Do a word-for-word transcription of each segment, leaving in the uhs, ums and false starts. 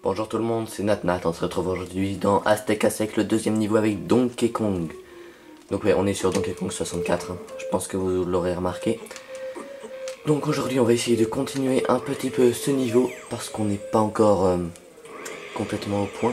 Bonjour tout le monde, c'est Nat Nat, on se retrouve aujourd'hui dans Aztec Asec, le deuxième niveau avec Donkey Kong. Donc ouais, on est sur Donkey Kong soixante-quatre, hein. Je pense que vous l'aurez remarqué. Donc aujourd'hui on va essayer de continuer un petit peu ce niveau, parce qu'on n'est pas encore euh, complètement au point.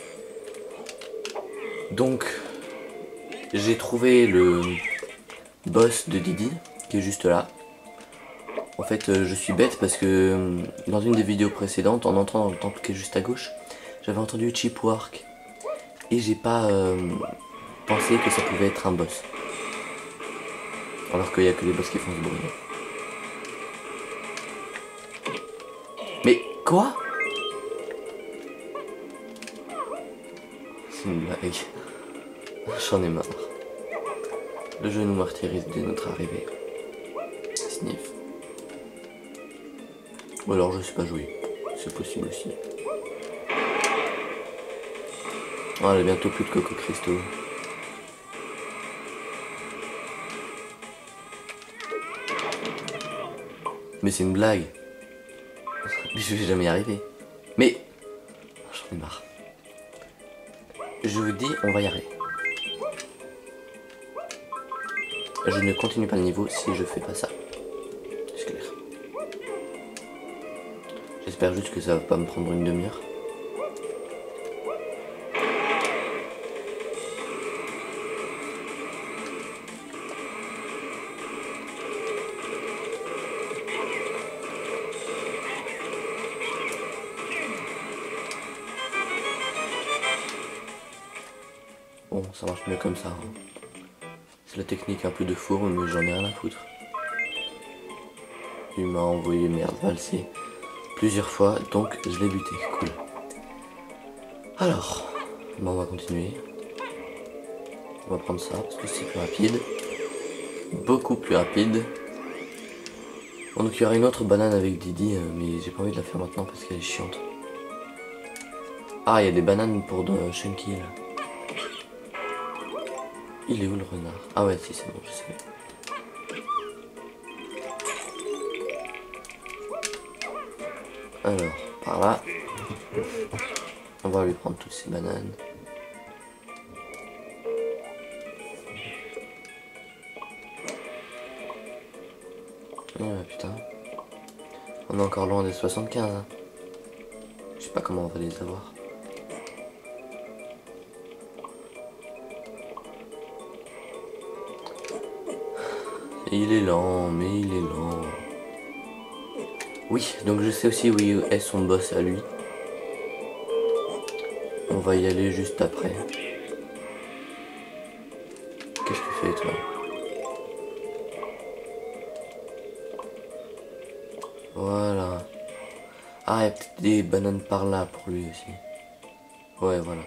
Donc, j'ai trouvé le boss de Didi, qui est juste là. En fait, euh, je suis bête parce que euh, dans une des vidéos précédentes, en entrant dans le temple qui est juste à gauche, j'avais entendu Chipwork. Et j'ai pas euh, pensé que ça pouvait être un boss. Alors qu'il n'y a que les boss qui font ce bruit. Mais quoi? C'est une blague. J'en ai marre. Le jeu nous martyrise dès notre arrivée. Sniff. Ou alors je sais pas jouer. C'est possible aussi. Oh, elle a bientôt plus de Coco Cristaux. Mais c'est une blague. Mais je vais jamais y arriver. Mais j'en ai marre. Je vous dis, on va y arriver. Je ne continue pas le niveau si je fais pas ça. C'est clair. J'espère juste que ça va pas me prendre une demi-heure. Bon, ça marche mieux comme ça. Hein. C'est la technique un peu de four, mais j'en ai rien à foutre. Il m'a envoyé merde valser plusieurs fois, donc je l'ai buté. Cool. Alors, bon, on va continuer. On va prendre ça parce que c'est plus rapide. Beaucoup plus rapide. Bon, donc il y aura une autre banane avec Didi, mais j'ai pas envie de la faire maintenant parce qu'elle est chiante. Ah, il y a des bananes pour de Chunky là. Il est où le renard? Ah ouais, si, c'est bon, je sais. Alors, par là. On va lui prendre toutes ces bananes. Oh putain. On est encore loin des soixante-quinze. Hein. Je sais pas comment on va les avoir. Il est lent, mais il est lent. Oui, donc je sais aussi où est son boss à lui. On va y aller juste après. Qu'est-ce que tu fais toi? Voilà. Ah, il y a peut-être des bananes par là pour lui aussi. Ouais, voilà.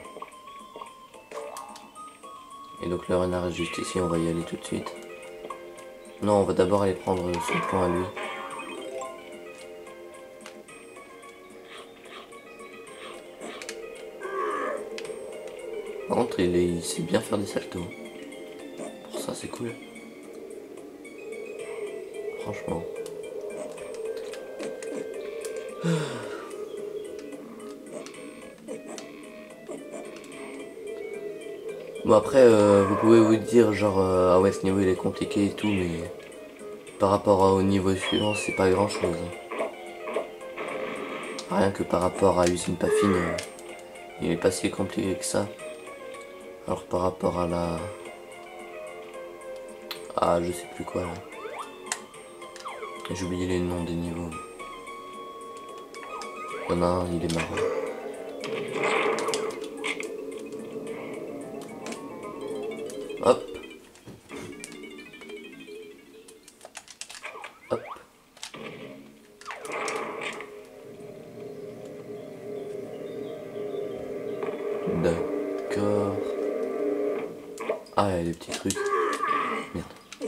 Et donc le renard est juste ici, on va y aller tout de suite. Non, on va d'abord aller prendre son point à lui. Par contre, il, est, il sait bien faire des saltos. Pour ça, c'est cool. Franchement. Bon après, euh, vous pouvez vous dire genre, euh, ah ouais, ce niveau il est compliqué et tout, mais par rapport au niveau suivant, c'est pas grand chose. Rien que par rapport à Usine Pafine, euh, il est pas si compliqué que ça. Alors par rapport à la... Ah, je sais plus quoi là. J'ai oublié les noms des niveaux. Il y en a un, il est marrant. Hop. Hop. D'accord. Ah, il y a des petits trucs. Merde.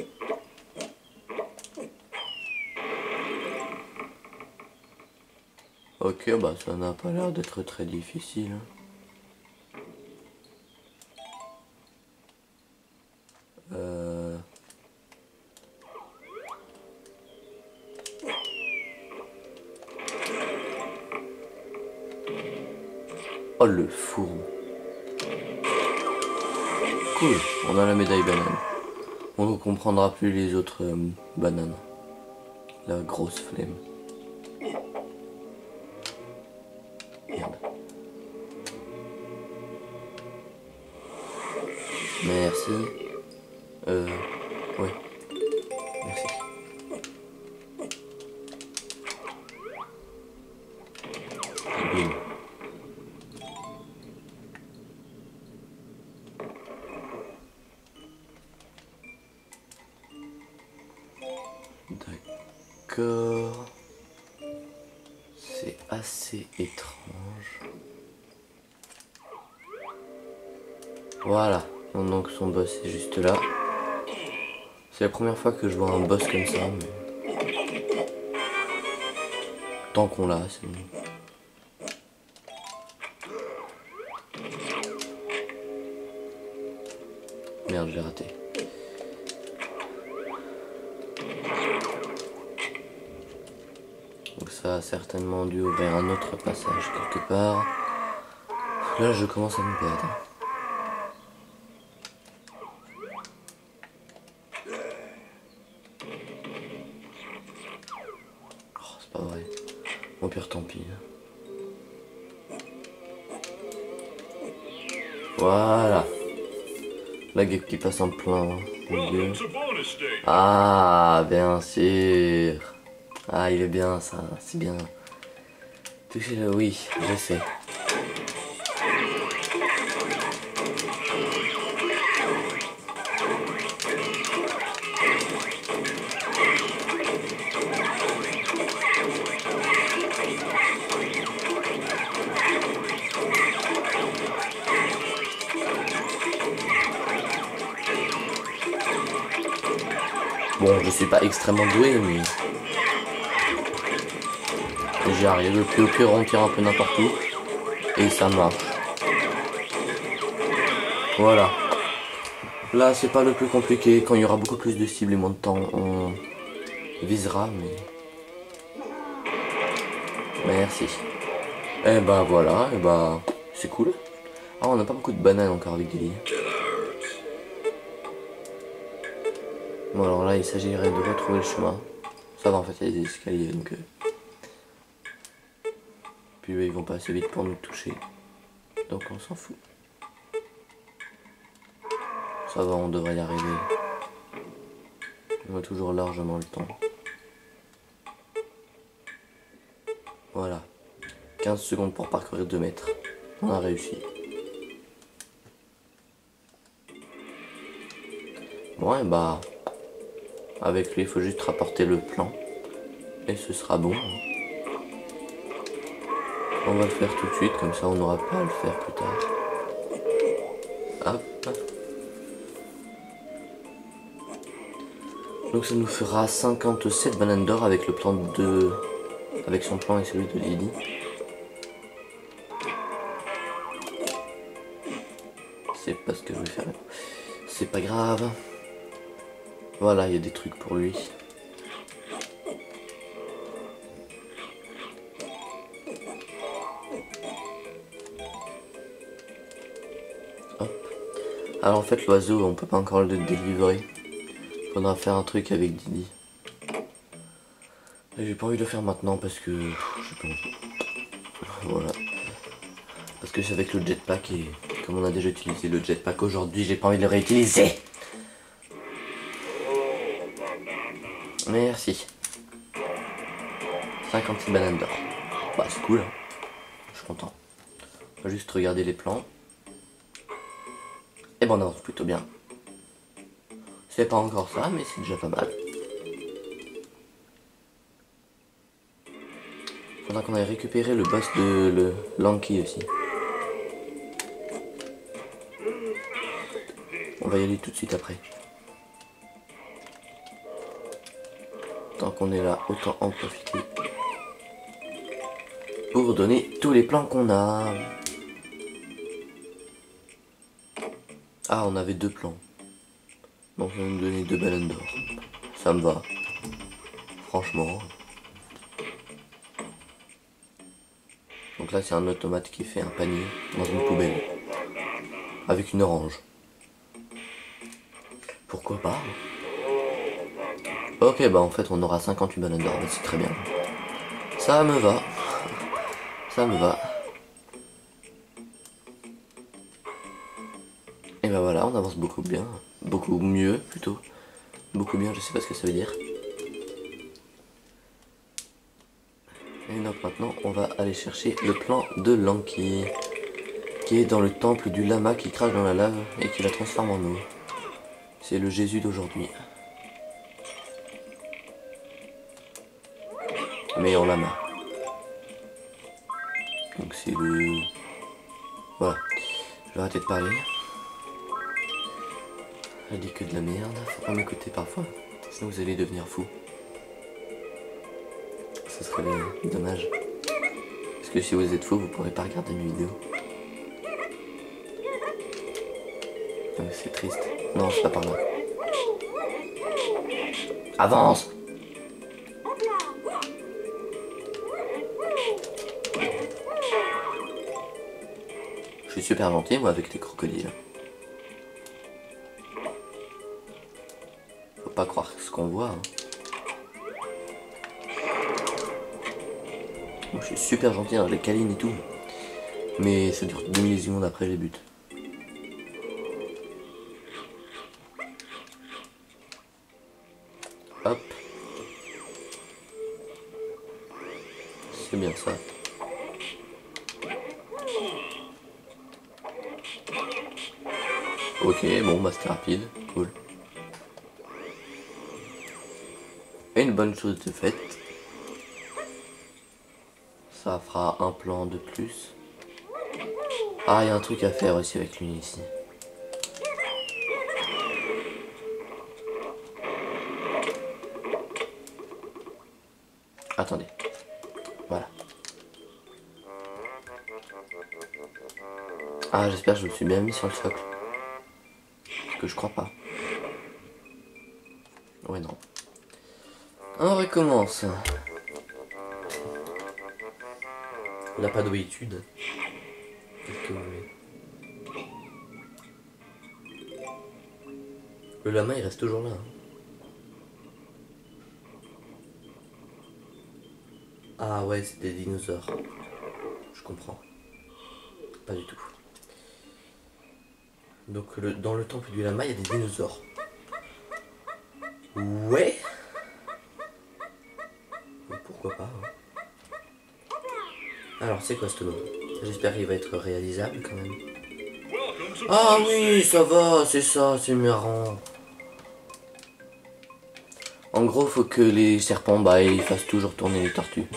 Ok, bah ça n'a pas l'air d'être très difficile. Euh... Oh le fourbe. Cool, on a la médaille banane. On ne comprendra plus les autres euh, bananes. La grosse flemme. Merde. Merci. Euh... Ouais. Merci. Bim. D'accord. C'est assez étrange. Voilà. Donc son boss est juste là. C'est la première fois que je vois un boss comme ça. Mais... tant qu'on l'a, c'est bon. Merde, j'ai raté. Donc ça a certainement dû ouvrir un autre passage quelque part. Là, je commence à me perdre. Oh, c'est pas vrai. Au pire, tant pis. Voilà. La guêpe qui passe en plein milieu. Ah, bien sûr. Ah, il est bien ça, c'est bien. Touchez-le, oui, je sais. Bon, je suis pas extrêmement doué, mais j'y arrive. Puis au pire, on tire un peu n'importe où et ça marche. Voilà. Là, c'est pas le plus compliqué. Quand il y aura beaucoup plus de cibles et moins de temps, on visera, mais... Merci. Et bah voilà, et bah c'est cool. Ah, on n'a pas beaucoup de bananes encore avec des lits. Bon, alors là, il s'agirait de retrouver le chemin. Ça va, en fait, il y a des escaliers, donc... Euh... Puis eux, ils vont pas assez vite pour nous toucher. Donc on s'en fout. Ça va, on devrait y arriver. On a toujours largement le temps. Voilà. quinze secondes pour parcourir deux mètres. On a réussi. Bon, et bah... avec lui, il faut juste rapporter le plan. Et ce sera bon. On va le faire tout de suite, comme ça on n'aura pas à le faire plus tard. Hop. Donc ça nous fera cinquante-sept bananes d'or avec le plan de... avec son plan et celui de Lily. C'est pas ce que je vais faire. C'est pas grave. Voilà, il y a des trucs pour lui. Hop. Alors en fait l'oiseau on peut pas encore le délivrer. Faudra faire un truc avec Didi. Et j'ai pas envie de le faire maintenant parce que... j'ai pas envie. Voilà. Parce que c'est avec le jetpack et comme on a déjà utilisé le jetpack aujourd'hui, j'ai pas envie de le réutiliser. Merci. cinquante-six bananes d'or. Bah c'est cool, hein. Je suis content. On va juste regarder les plans. Et bon on avance plutôt bien. C'est pas encore ça, mais c'est déjà pas mal. Faudra qu'on aille récupérer le boss de le Lanky aussi. On va y aller tout de suite après. Tant qu'on est là, autant en profiter. Pour donner tous les plans qu'on a. Ah, on avait deux plans. Donc on va nous donner deux bananes d'or. Ça me va. Franchement. Donc là c'est un automate qui fait un panier dans une poubelle. Avec une orange. Pourquoi pas? Ok, bah en fait on aura cinquante-huit bananes d'or, c'est très bien. Ça me va. Ça me va. Et bah voilà, on avance beaucoup bien. Beaucoup mieux plutôt. Beaucoup bien, je sais pas ce que ça veut dire. Et donc maintenant on va aller chercher le plan de Lanky, qui est dans le temple du lama qui crache dans la lave et qui la transforme en eau. C'est le Jésus d'aujourd'hui. Mais en lama. Donc c'est le... Voilà. Je vais arrêter de parler. Je dis que de la merde, faut pas m'écouter parfois. Sinon vous allez devenir fou. Ce serait dommage. Parce que si vous êtes fou, vous pourrez pas regarder mes vidéos. Donc c'est triste. Non, c'est pas par là. Avance! Je suis super gentil moi avec les crocodiles. Faut pas croire ce qu'on voit. Hein. Moi, je suis super gentil dans les câlines et tout. Mais ça dure deux millisecondes après les buts. Hop. C'est bien ça. Ok, bon bah c'était rapide, cool. Et une bonne chose de faite. Ça fera un plan de plus. Ah, il y a un truc à faire aussi avec lui ici. Attendez. Voilà. Ah, j'espère que je me suis bien mis sur le socle. Parce que je crois pas. Ouais, non. On recommence. On n'a pas d'habitude. Qu'est-ce que vous voulez? Le lama il reste toujours là. Hein. Ah ouais, c'est des dinosaures. Je comprends. Pas du tout. Donc le, dans le temple du lama, il y a des dinosaures. Ouais. Pourquoi pas. Hein. Alors c'est quoi ce nom? J'espère qu'il va être réalisable quand même. Ah oui, ça va, c'est ça, c'est marrant. En gros, faut que les serpents, bah, ils fassent toujours tourner les tortues.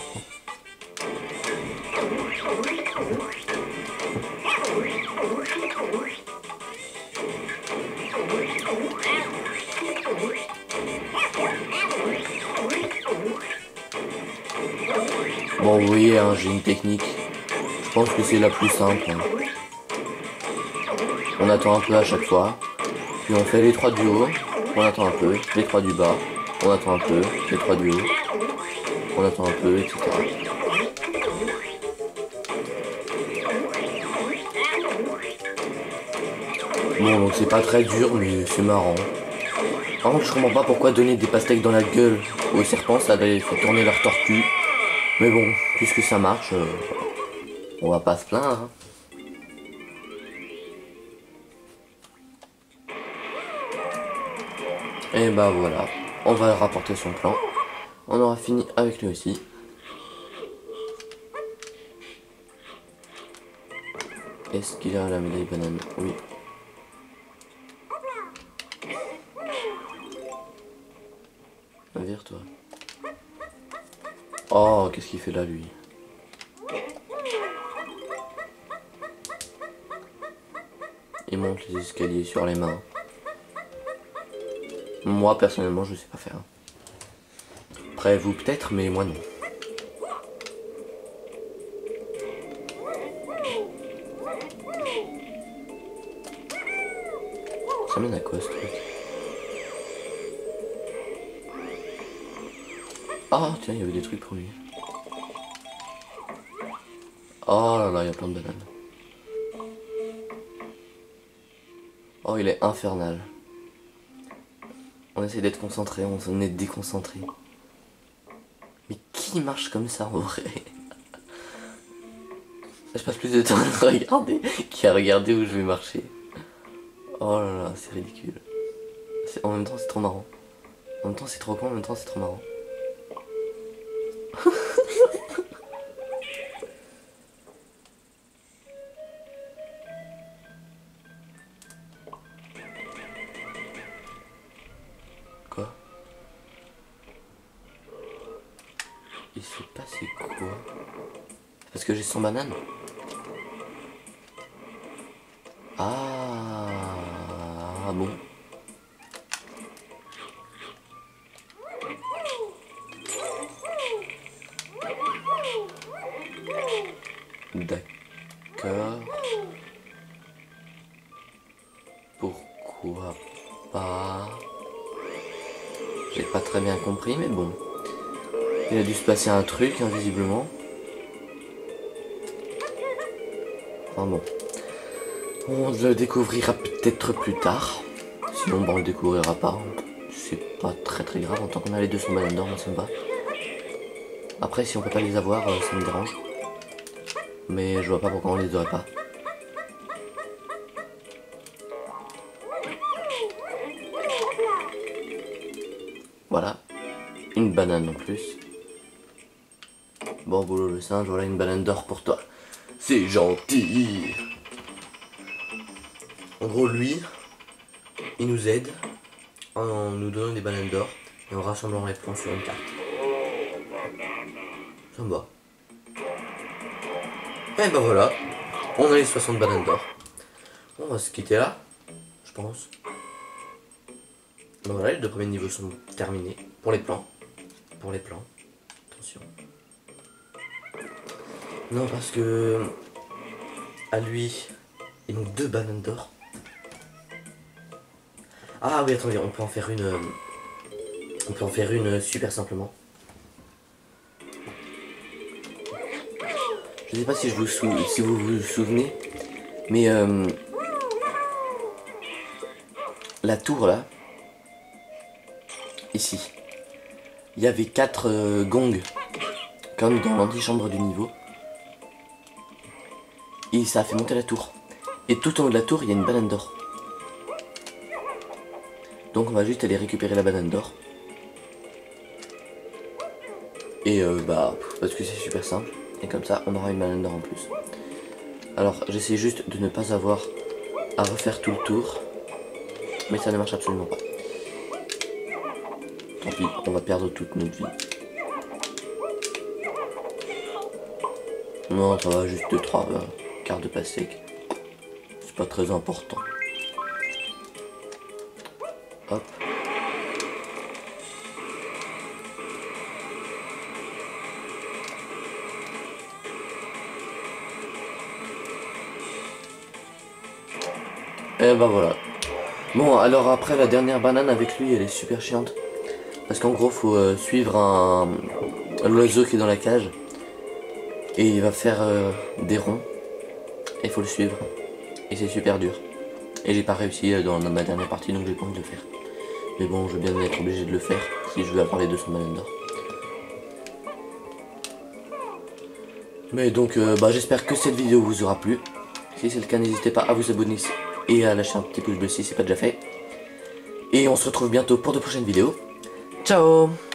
Bon, vous voyez, hein, j'ai une technique. Je pense que c'est la plus simple. Hein. On attend un peu à chaque fois. Puis on fait les trois du haut. On attend un peu. Les trois du bas. On attend un peu. Les trois du haut. On attend un peu, et cetera. Bon, donc c'est pas très dur, mais c'est marrant. Par contre, je comprends pas pourquoi donner des pastèques dans la gueule aux serpents, ça va faire tourner leur tortue. Mais bon, puisque ça marche, euh, on va pas se plaindre. Hein. Et bah voilà, on va rapporter son plan. On aura fini avec lui aussi. Est-ce qu'il a la médaille banane? Oui. Vire-toi. Oh, qu'est-ce qu'il fait là, lui? Il monte les escaliers sur les mains. Moi, personnellement, je sais pas faire. Après, vous peut-être, mais moi non. Ça mène à quoi, ce truc? Ah, tiens, il y avait des trucs pour lui. Oh là là, il y a plein de bananes. Oh, il est infernal. On essaie d'être concentré, on est déconcentré. Mais qui marche comme ça en vrai? Je passe plus de temps à regarder qu'à regarder où je vais marcher. Oh là là, c'est ridicule. En même temps, c'est trop marrant. En même temps, c'est trop con, en même temps, c'est trop marrant. Quoi? Il s'est passé quoi? C'est parce que j'ai son banane? Ah bon. D'accord. Pourquoi pas? J'ai pas très bien compris, mais bon. Il a dû se passer un truc, invisiblement. Enfin bon. On le découvrira peut-être plus tard. Sinon, bah, on le découvrira pas. C'est pas très très grave. En tant qu'on a les deux son banane d'or, moi ça me va. Après, si on peut pas les avoir, euh, ça me dérange. Mais je vois pas pourquoi on les aurait pas. Voilà. Une banane en plus. Bon boulot le singe, voilà une banane d'or pour toi. C'est gentil. En gros, lui, il nous aide en nous donnant des bananes d'or et en rassemblant les plans sur une carte. Ça me va. Et ben voilà, on a les soixante bananes d'or. On va se quitter là, je pense. Ben voilà, les deux premiers niveaux sont terminés. Pour les plans. Pour les plans. Attention. Non, parce que à lui, il manque deux bananes d'or. Ah oui, attendez, on peut en faire une. Euh, on peut en faire une euh, super simplement. Je sais pas si je vous sou si vous vous souvenez, mais euh, la tour là, ici, il y avait quatre euh, gongs, comme dans l'antichambre du niveau, et ça a fait monter la tour. Et tout en haut de la tour, il y a une banane d'or. Donc on va juste aller récupérer la banane d'or. Et euh, bah, parce que c'est super simple. Et comme ça, on aura une banane d'or en plus. Alors, j'essaie juste de ne pas avoir à refaire tout le tour. Mais ça ne marche absolument pas. Tant pis, on va perdre toute notre vie. Non, ça va, juste deux trois euh, quarts de pastèque. C'est pas très important. Hop. Et bah voilà. Bon, alors après la dernière banane avec lui, elle est super chiante. Parce qu'en gros, faut euh, suivre un l'oiseau qui est dans la cage. Et il va faire euh, des ronds. Et il faut le suivre. Et c'est super dur. Et j'ai pas réussi dans ma dernière partie, donc j'ai pas envie de le faire. Mais bon, je veux bien être obligé de le faire si je veux avoir les deux cents bananes d'or. Mais donc, euh, bah, j'espère que cette vidéo vous aura plu. Si c'est le cas, n'hésitez pas à vous abonner et à lâcher un petit pouce bleu si c'est pas déjà fait. Et on se retrouve bientôt pour de prochaines vidéos. Ciao!